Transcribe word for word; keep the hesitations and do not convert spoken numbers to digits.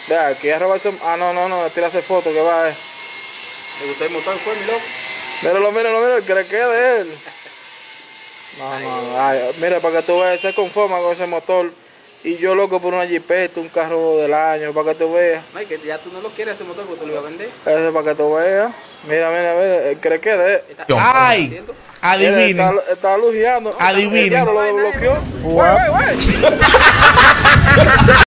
Vea, aquí a robarse. Ah, no, no, no, tirarse foto que va. Eh. ¿Le gustó el motor, fue, mi loco? Míralo, míralo, míralo, que le quede de él. No, ay, no, no. Ay, mira, para que tú veas, se conforma con ese motor. Y yo loco por una jipeta, un carro del año, para que tú veas. Ay, que ya tú no lo quieres ese motor porque tú lo ibas a vender. Ese para que tú veas. Mira, mira, mira, cree que de. Ay, adivinen. Está, está lujeando. Adivinen. El diablo lo desbloqueó. Güey, güey, güey.